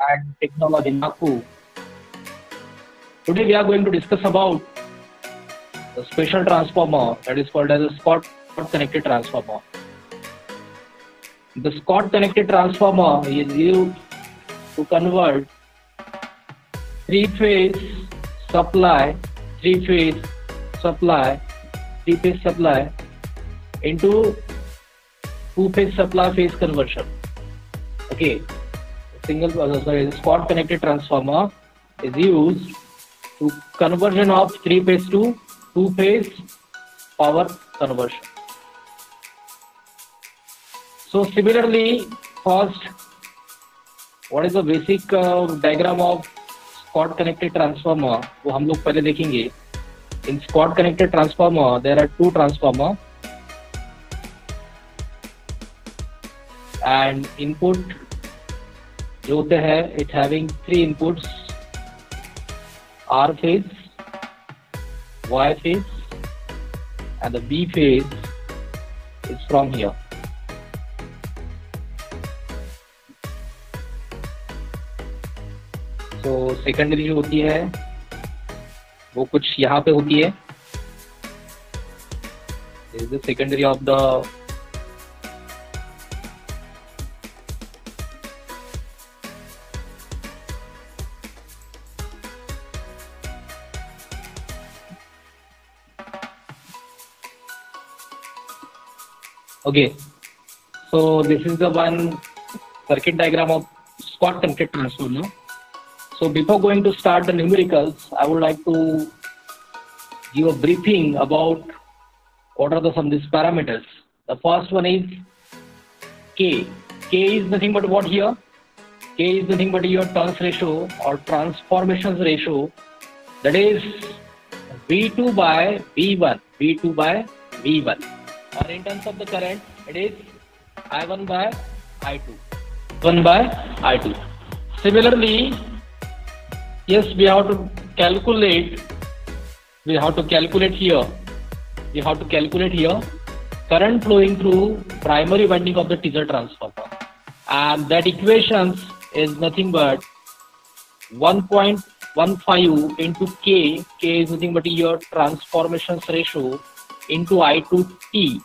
and Technology Nagpur. Today we are going to discuss about the special transformer that is called as a Scott connected transformer. The Scott connected transformer is used to convert three-phase supply into two-phase supply phase conversion. Okay, Scott connected transformer is used to conversion of three-phase to two-phase power conversion. So similarly, first, what is the basic diagram of Scott connected transformer? वो हम लोग पहले देखेंगे. In Scott connected transformer, there are two transformer and input जो होते हैं, it having three inputs: R phase, Y phase, and the B phase is from here. तो secondary जो होती है वो कुछ यहाँ पे होती है. This is the secondary of the okay. So this is the one circuit diagram of Scott connected transformer. So before going to start the numericals, I would like to give a briefing about what are some of these parameters. The first one is K. K is nothing but what here? K is nothing but your turns ratio or transformations ratio. That is V2 by V1. V2 by V1. Or in terms of the current, it is I1 by I2. 1 by I2. Similarly, yes, we have to calculate here current flowing through primary winding of the teaser transformer, and that equations is nothing but 1.15 into K. K is nothing but your transformations ratio into I2T.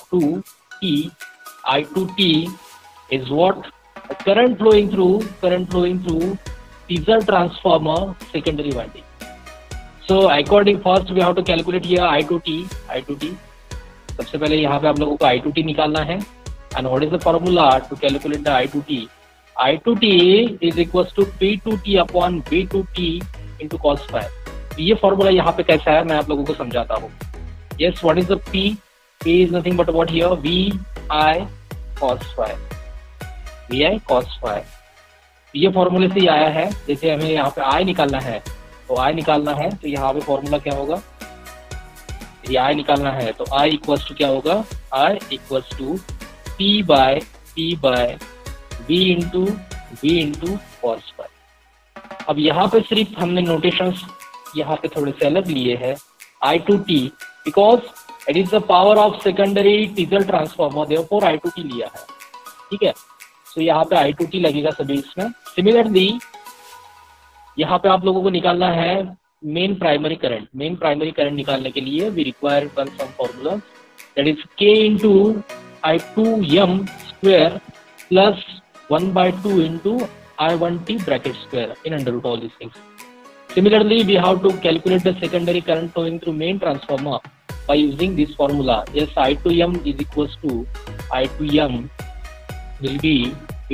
I2T is what? Current flowing through teaser transformer secondary winding. So according, first we have to calculate here I2T. सबसे पहले यहाँ पे आप लोगों को I2T निकालना है. And what is the formula to calculate the I2T? I2T is equals to P2T upon V2T into cos phi. ये फॉर्मूला यहाँ पे कैसा है मैं आप लोगों को समझाता हूँ. Yes, what is the P? P is nothing but what here? VI cos phi. VI cos phi. ये फॉर्मूले से आया है. जैसे हमें यहाँ पे I निकालना है तो I निकालना है तो यहाँ पे फॉर्मूला क्या होगा? यदि I निकालना है तो I इक्वल्स टू क्या होगा? I equals to P by V into cos phi. अब यहाँ पे सिर्फ हमने नोटेशंस यहाँ पे थोड़े से अलग लिए हैं. I2T because it is the power of secondary teaser transformer, therefore I2T लिया है. ठीक है. तो यहाँ पे I2T लगेगा सभी इसमें. सिमिलरली यहाँ पे आप लोगों को निकालना है main primary current. Main primary current निकालने के लिए we require one some formula that is K into I2M square plus 1/2 into I1T bracket square in under root all this things. Similarly, we have to calculate the secondary current flowing through main transformer by using this formula. Yes, I2M is equals to I2M will be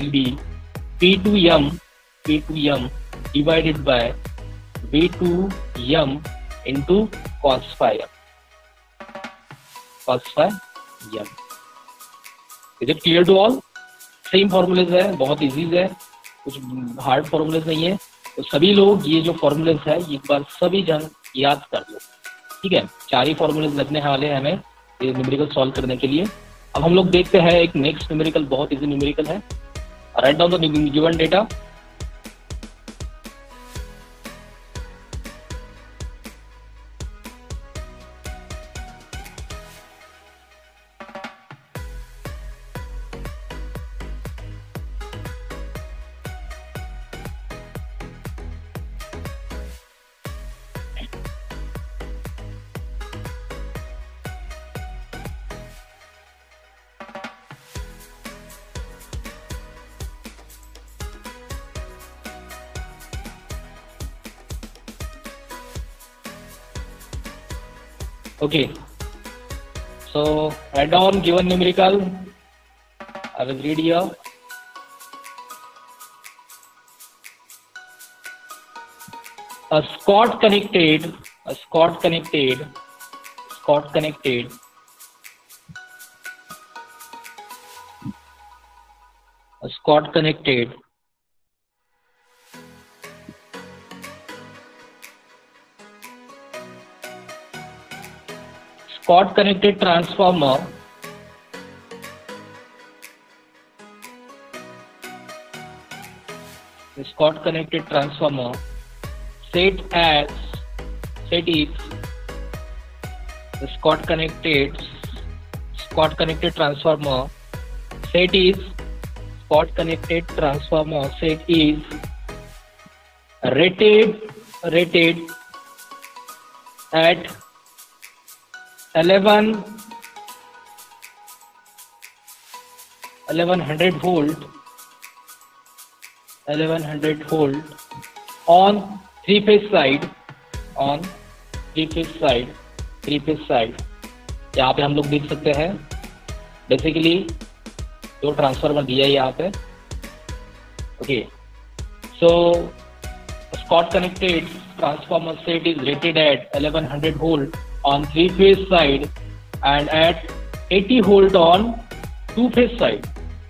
P2M divided by V2M into cos phi M. Is it clear to all? Same formulas है, बहुत easy है, कुछ hard formulas नहीं है. तो सभी लोग ये जो फॉर्मूलेस है एक बार सभी जन याद कर लो. ठीक है. 4 ही फॉर्मूलेस लगने वाले हैं हमें ये न्यूमेरिकल सॉल्व करने के लिए. अब हम लोग देखते हैं एक नेक्स्ट न्यूमेरिकल, बहुत इजी न्यूमेरिकल है. Write down the given data. Okay, so write down given numerical. I will read here. A Scott connected, a Scott connected, Scott connected, a Scott connected Scott connected transformer the Scott connected transformer set is the Scott connected transformer set is Scott connected transformer set is rated at 1100 volt on three phase side यहाँ पे हम लोग देख सकते हैं basically जो transformer दिया है यहाँ पे. Okay, so Scott connected transformer set is rated at 1100 volt on three phase side and at 80 volt on two phase side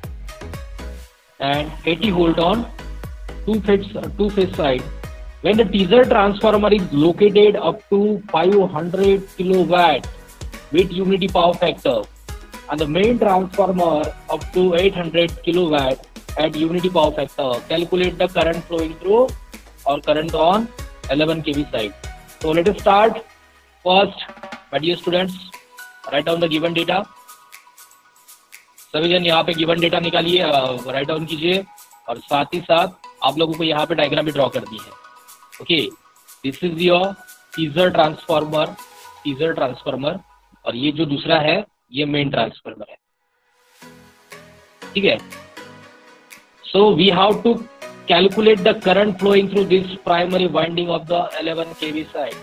and 80 volt on two phase side. When the teaser transformer is located up to 500 kilowatt with unity power factor and the main transformer up to 800 kilowatt at unity power factor, calculate the current flowing through or current on 11 kV side. So let us start. First, my dear students, write down the given data. सभी जन यहाँ पे given data निकालिए, write down कीजिए और साथ ही साथ आप लोगों को यहाँ पे डायग्राम भी ड्रॉ कर दी है. Okay, this is your teaser transformer और ये जो दूसरा है ये मेन ट्रांसफार्मर है. ठीक है, so we have to calculate the current flowing through this primary winding of the 11 kV side.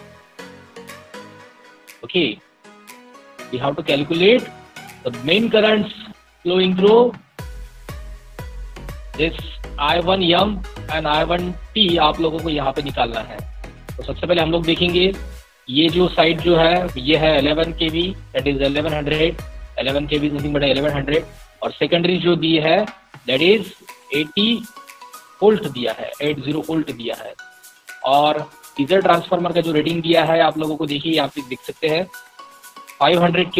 Okay, we have to calculate the main currents flowing through this I1M and I1T आप लोगों को यहाँ पे निकालना है. तो सबसे पहले हम लोग देखेंगे ये जो साइड जो है ये है 11 kV, that is 1100. 11 kV is nothing but 1100 और सेकेंडरी जो दी है that is 80 वोल्ट दिया है, 80 वोल्ट दिया है. और टीजर ट्रांसफार्मर का जो रेटिंग दिया है आप लोगों को देखिए यहाँ पे देख सकते हैं 500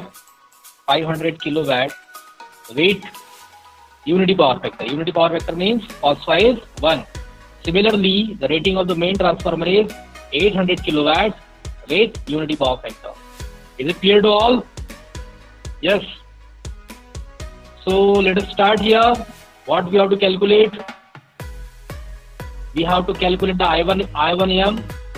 kilowatt with unity power factor. Unity power factor means cos phi is 1. Similarly, the rating of the main transformer is 800 kilowatt with unity power factor. Is it clear to all? Yes. So let us start here. What we have to calculate? We have to calculate the I1M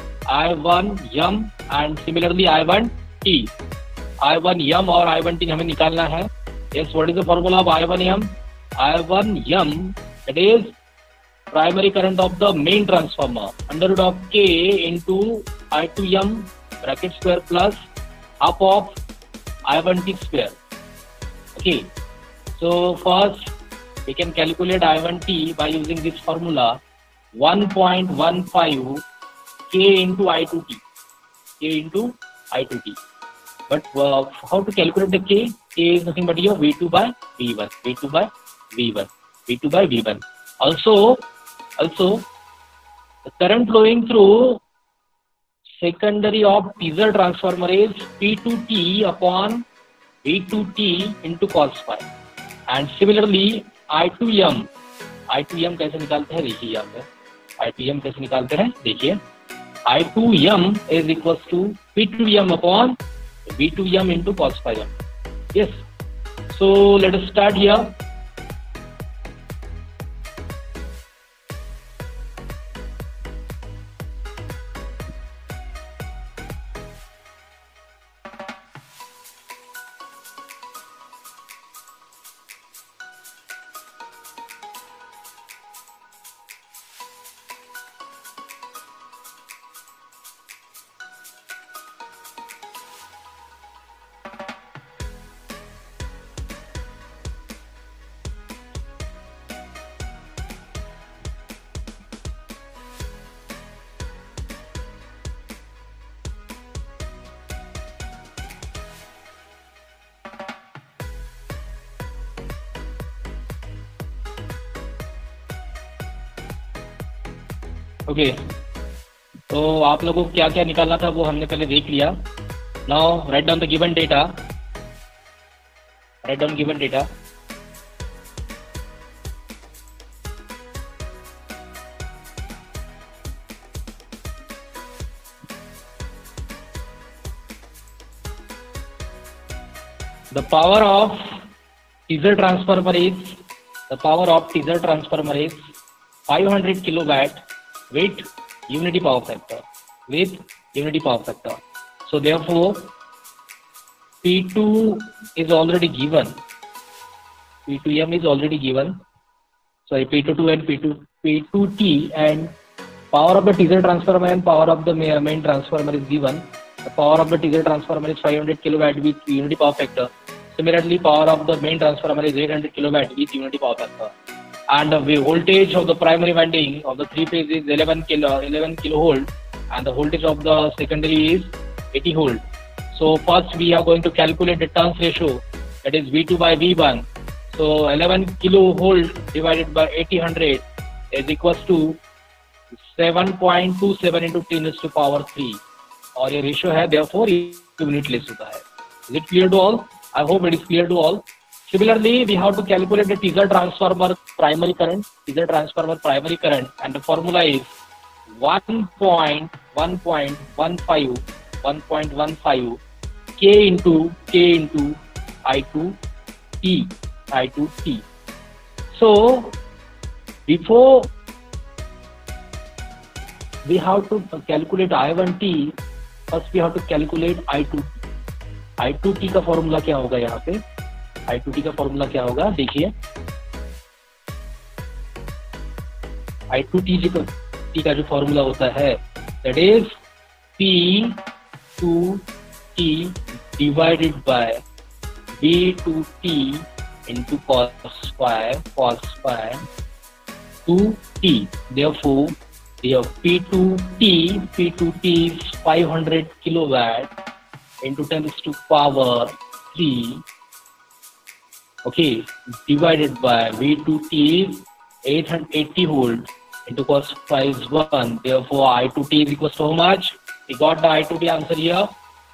and similarly I1T. I1M और I1T हमें निकालना है. Yes, what is the formula of I1M? I1M, that is primary current of the main transformer under root of K into I2M bracket square plus half of I1T square. Okay, so first we can calculate I1T by using this formula 1.15 K into I2T. But how to calculate the K? K is nothing but your V2 by V1. Also, the current flowing through secondary of teaser transformer is P2T upon V2T into cos phi. And similarly, I2M कैसे निकालते हैं देखिए यहाँ पे. I2M कैसे निकालते हैं देखिए. I2M is equals to P2M upon V2M into cos phi m. Yes, so let us start here. Okay, तो आप लोगों को क्या क्या निकालना था वो हमने पहले देख लिया. Now write down the given data. Write down given data. The power of teaser transformer is 500 kilowatt with unity power factor. So therefore P2 is already given. P2M is already given. Sorry, P22 and P2T, and power of the teaser transformer and power of the main transformer is given. The power of the teaser transformer is 500 kilowatt with unity power factor. Similarly, power of the main transformer is 800 kilowatt with unity power factor. And the voltage of the primary winding of the three phase is 11 kilovolt, and the voltage of the secondary is 80 volt. So first we are going to calculate the turns ratio, that is V2 by V1. So 11 kilovolt divided by 800 is equals to 7.27 into 10 to power 3. और ये ratio है, therefore unit less होता है. Is it clear to all? I hope it is clear to all. Similarly, we have to calculate the teaser transformer primary current, and the formula is 1.15 K into I2T. So before we have to calculate I1T, first we have to calculate I2T. I2T का formula क्या होगा? यहाँ पे I2T का formula क्या होगा देखिए. I2T का जो फॉर्मूला होता है, that is P2T divided by B2T into cos phi 2T. Therefore P2T is 500 kilowatt into 10 to power 3, okay, divided by V2T is 880 volt into cos phi is 1. Therefore I2T is equals to how much? We got the I2T answer here,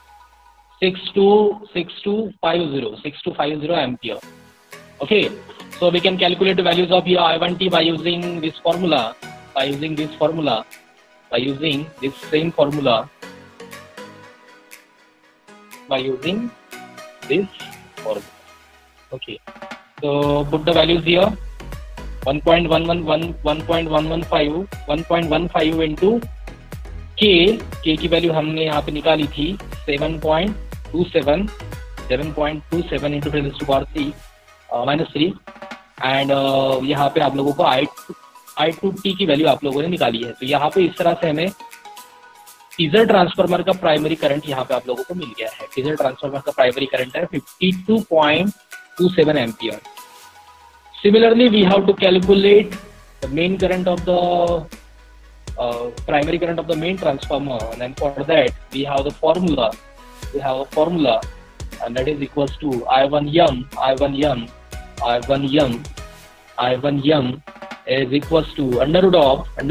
6250 ampere. Okay, so we can calculate the values of your I1T by using this formula, by using this same formula. Okay, so put the values here. 1.15 into K की value हमने यहाँ पे निकाली थी 7.27 into 10 to power 3 -3, and यहाँ पे आप लोगों को I2T की वैल्यू आप लोगों ने निकाली है. तो यहाँ पे इस तरह से हमें टीजर ट्रांसफार्मर का प्राइमरी करंट यहाँ पे आप लोगों को मिल गया है. टीजर ट्रांसफार्मर का प्राइमरी करंट है 52.27 ampere. Similarly, we have to calculate the main current of the primary current of the main transformer, and for that we have the formula. And that is equals to I1M is equals to under root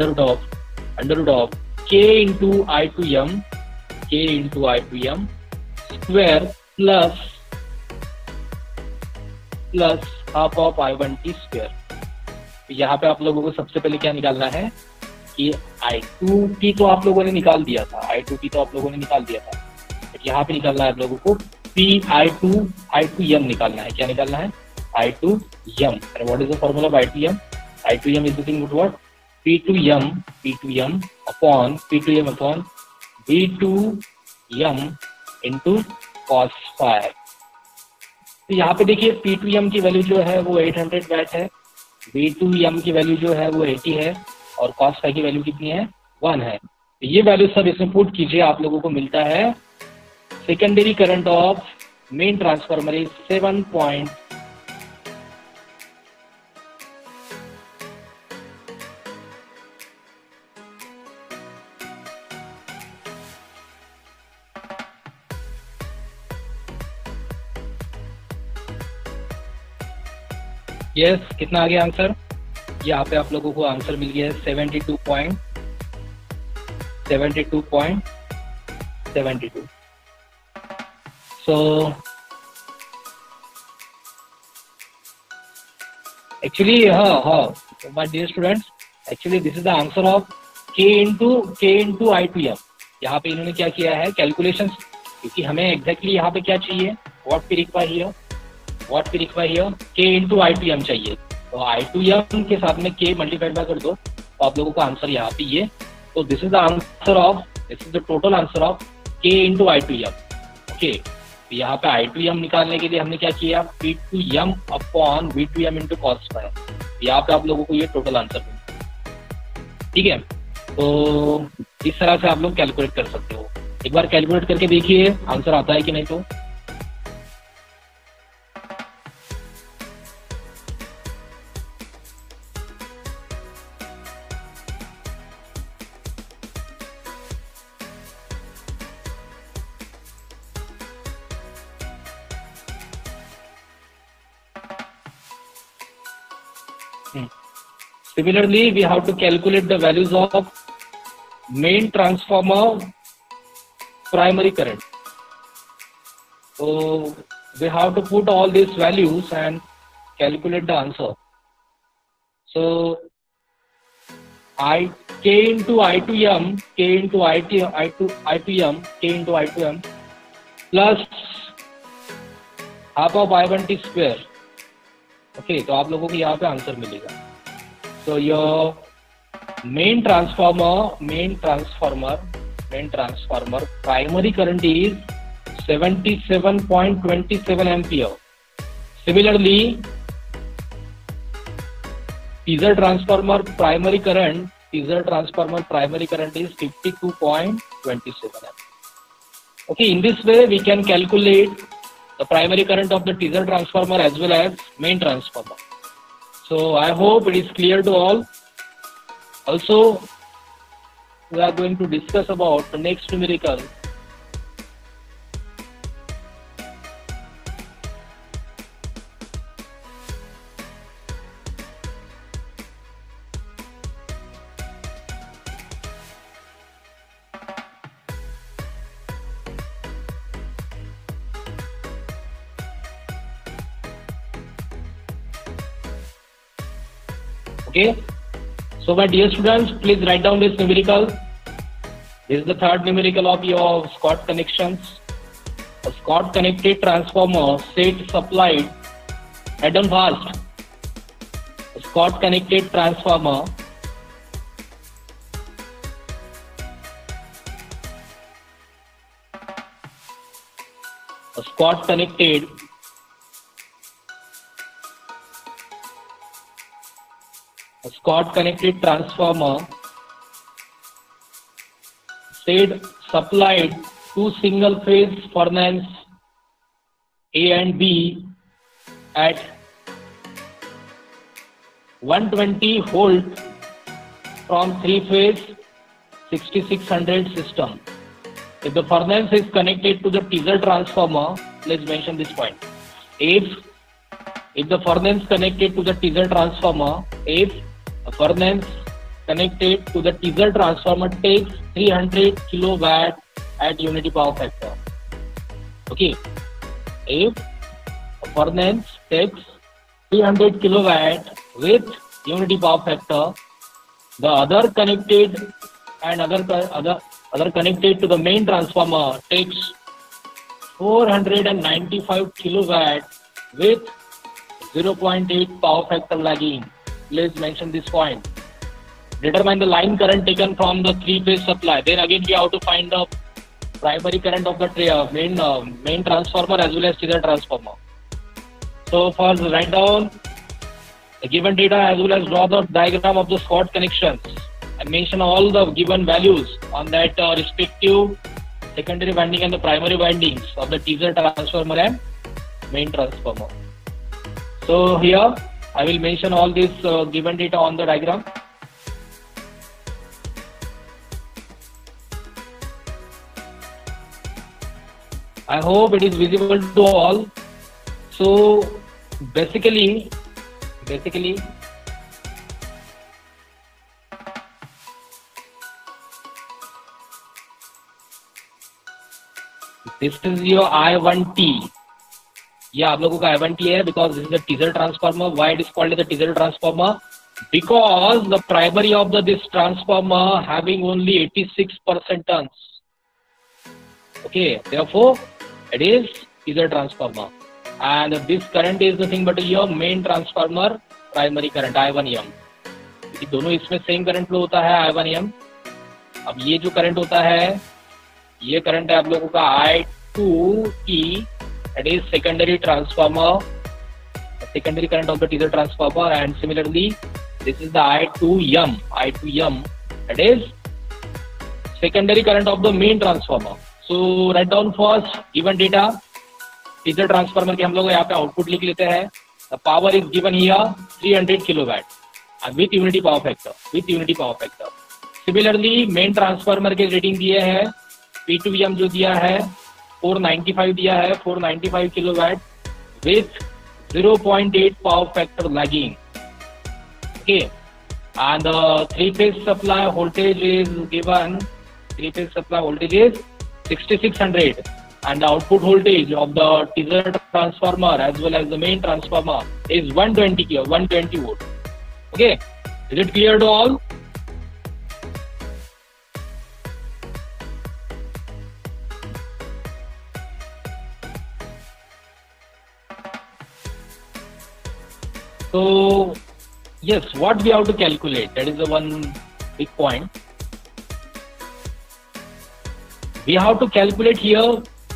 of K into I2M square plus half of I1T square. तो यहाँ पे आप लोगों को सबसे पहले क्या निकालना है कि I2T तो आप लोगों ने निकाल दिया था, बट यहाँ पे निकालना है आप लोगों को I2M निकालना है. क्या निकालना है? I2M. And what is the formula of I2M? I2M is nothing but what? P2M upon V2M into cos phi. तो यहाँ पे देखिए P2M की वैल्यू जो है वो 800 वैट है, V2M की वैल्यू जो है वो 80 है, और cos phi की वैल्यू कितनी है? 1 है. तो ये वैल्यू सब इसमें पुट कीजिए, आप लोगों को मिलता है secondary current of main transformer is 7. Yes, कितना आ गया आंसर? यहाँ पे आप लोगों को आंसर मिल गया है 72.7 72.72. So actually, my dear students, actually this is the answer of K into I2M. यहाँ पे इन्होंने क्या किया है, कैलकुलेशंस, क्योंकि हमें एग्जैक्टली यहाँ पे क्या चाहिए, what we require here K into I2M चाहिए. तो I2M के साथ में K मल्टीप्लाइड बाय कर दो तो आप लोगों का आंसर यहाँ पे ये. तो this is the total answer of K into I2M. Okay, तो यहाँ पे I2M निकालने के लिए हमने क्या किया, P2M upon V2M into cos square. यहाँ पे आप लोगों को ये टोटल आंसर मिलता है. ठीक है, तो इस तरह से आप लोग कैलकुलेट कर सकते हो. एक बार कैलकुलेट करके देखिए आंसर आता है कि नहीं. तो similarly we have to calculate the values of main transformer primary current. So we have to put all these values and calculate the answer. So K into I2M plus half of I1T square. Okay, तो आप लोगों को यहाँ पे answer मिलेगा. So your main transformer primary current is 77.27 ampere. Similarly, teaser transformer primary current is 52.27 ampere. Okay, in this way we can calculate the primary current of the teaser transformer as well as main transformer. So I hope it is clear to all. Also, we are going to discuss about the next numerical. Okay, so my dear students, please write down this numerical. This is the third numerical of your Scott connections. A Scott connected transformer set supplied at on fast. A Scott connected transformer transformer said supplied two single phase furnace A and B at 120 volt from three phase 6600 system. If the furnace is connected to the teaser transformer, let's mention this point. If the furnace connected to the teaser transformer, if a furnace connected to the teaser transformer takes 300 kilowatt at unity power factor. Okay, if a furnace takes 300 kilowatt with unity power factor, the other connected connected to the main transformer takes 495 kilowatt with 0.8 power factor lagging. Please mention this point. Determine the line current taken from the three-phase supply. Then again we have to find the primary current of the main transformer as well as teaser transformer. So first write down the given data as well as draw the diagram of the Scott connections and mention all the given values on that respective secondary winding and the primary windings of the teaser transformer and main transformer. So here I will mention all this given data on the diagram. I hope it is visible to all. So basically this is your I1T. ये आप लोगों का I1T है because this is a teaser transformer. Why it is called as a teaser transformer? Because the primary of this transformer having only 86% turns. Okay, therefore it is teaser transformer. And this current is nothing but your main transformer primary current I1M. दोनों इसमें same current flow होता है I1M. अब ये जो current होता है ये करंट है आप लोगों का I2T. That is secondary transformer, secondary current of the teaser transformer, and similarly this is the I2M. That is secondary current of the main transformer. So write down first given data. teaser transformer के हम लोग यहाँ पे output लिख लेते हैं. The power is given here 300 kilowatt with unity power factor. Similarly main transformer के rating दिए हैं P2M जो दिया है 495 दिया है 495 kilowatt with 0.8 power factor lagging. Okay, and the three-phase supply voltage is given. Three-phase supply voltage is 6600, and the output voltage of the teaser transformer as well as the main transformer is 120 volt. Okay, is it clear to all? So yes, what we have to calculate, that is the one big point. We have to calculate here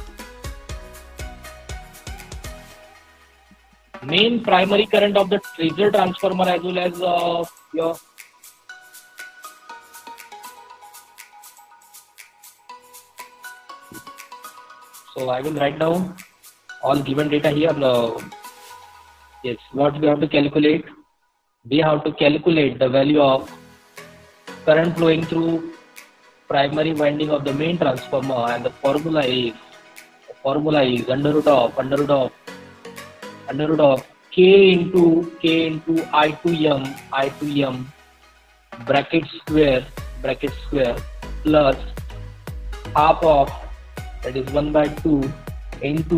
main primary current of the teaser transformer as well as your so I will write down all given data here. Yes, what we have to calculate? We have to calculate the value of current flowing through primary winding of the main transformer, and the formula is under root of K into I2M bracket square plus half of, that is 1/2 into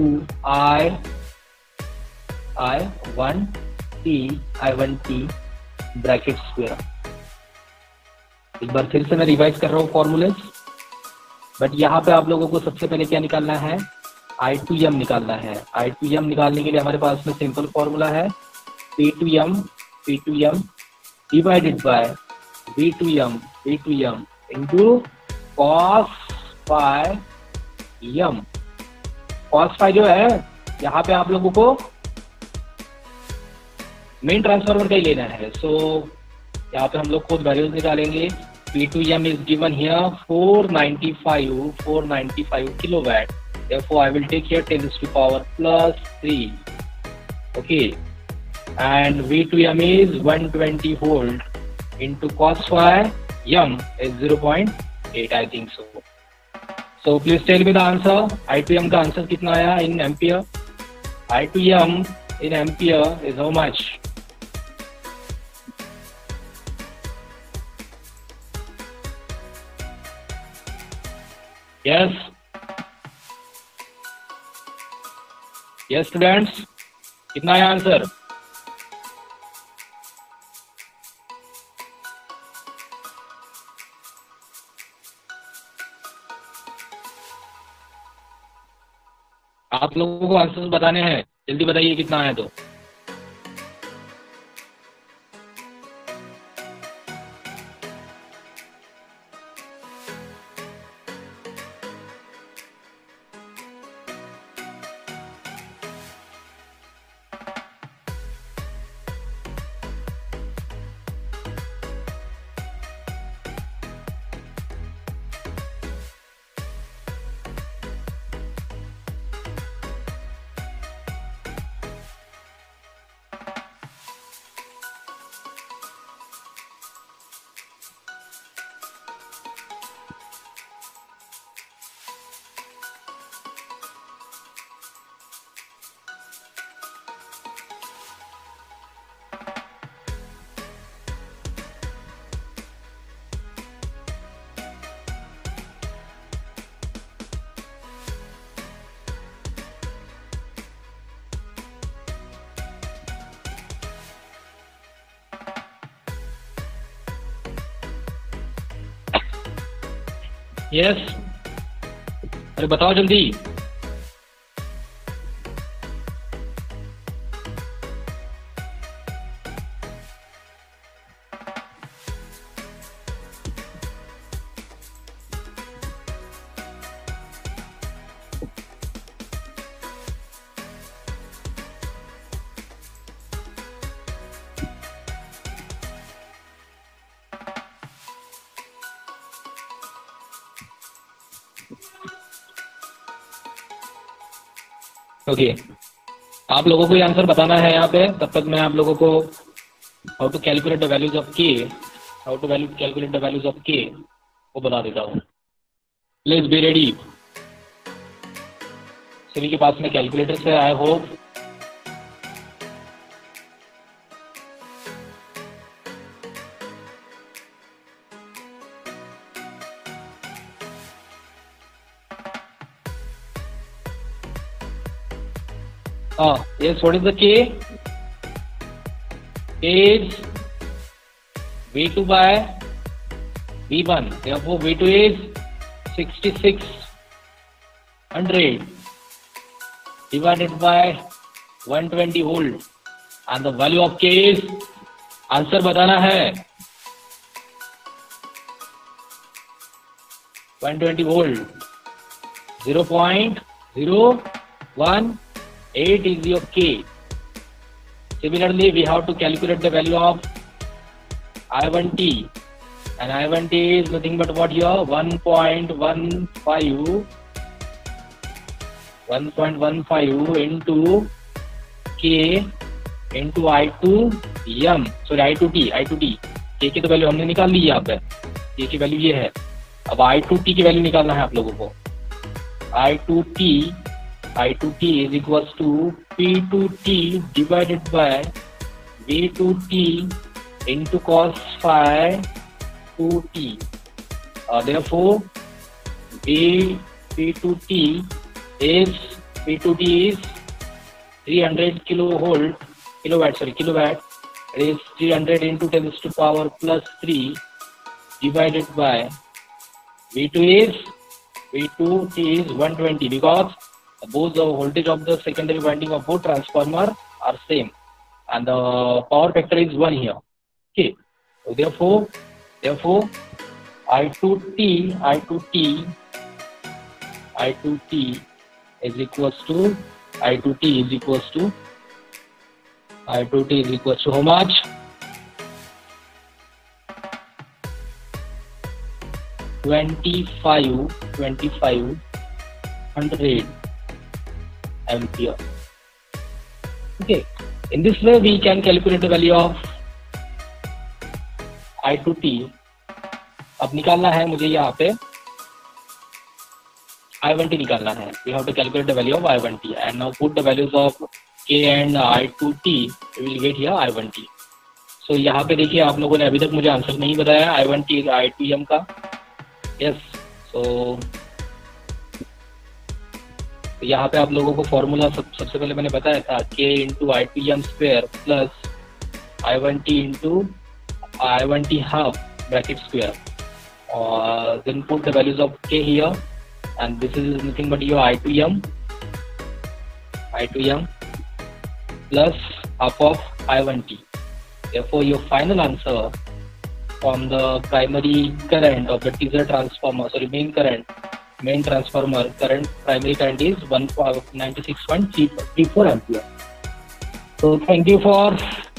I1T bracket square. एक बार फिर से मैं revise कर रहा हूँ formulas, but यहाँ पे आप लोगों को सबसे पहले क्या निकालना है? I2M निकालना है. I2M निकालने के लिए हमारे पास में सिंपल फॉर्मूला है P2M divided by V2M into cos phi M. cos phi जो है यहाँ पे आप लोगों को मेन ट्रांसफार्मर का ही लेना है. सो यहाँ पे हम लोग खुद वैल्यूज निकालेंगे. P2M is given here 495 kilowatt. Therefore, I will take here 10 to the power plus 3. Okay, and V2M is 120 volt into cos phi M is 0.8. I think so. So please tell me the answer. I2M का answer कितना आया in ampere? I2M in ampere is how much? Yes students, कितना है answer? आप लोगों को answer बताने हैं, जल्दी बताइए कितना है. तो यस, अरे बताओ जल्दी। ओके आप लोगों को ये आंसर बताना है यहाँ पे, तब तक मैं आप लोगों को how to calculate the values of K, how to calculate the values of K वो बता देता हूँ। Please be ready. सभी के पास में कैलकुलेटर है I hope. Yes, what is the K? Is V2 by V1. Therefore, V2 is 6600 divided by 120 volt. And the value of K is, answer बताना है 120 volt, 0.018 is your K. Similarly, we have to calculate the value of I1T, and I1T is nothing but what here 1.15 into K into I2M, sorry I2T, K की तो value हमने निकाल ली है यहाँ पे, K की वैल्यू ये है। अब I2T की वैल्यू निकालना है आप लोगों को। I2T is equals to P2T divided by V2T into cos phi 2T. Therefore, P2T is 300 kilowatt. It is 300 into 10 to the power plus 3 divided by V2T is 120, because both the voltage of the secondary winding of both transformer are same, and the power factor is 1 here. Okay, so therefore I2T is equals to how much? 2500 ampere. Okay, in this way we can calculate the value of I2T. अब निकालना है मुझे यहाँ पे I1T निकालना है. We have to calculate the value of I1T, and now put the values of K and I2T. We will get here I1T. So यहाँ पे देखिए आप लोगों ने अभी तक मुझे आंसर नहीं बताया I1T I2M का. Yes, so यहाँ पे आप लोगों को फॉर्मूला सबसे पहले मैंने बताया था K into I2M square plus I1T into I1T half bracket square, और then put the values of K here, and this is nothing but your I2M plus half of I1T. Therefore, your final answer from the primary current of the teaser transformer, sorry, main transformer current, primary current is 196.34 ampere. So thank you for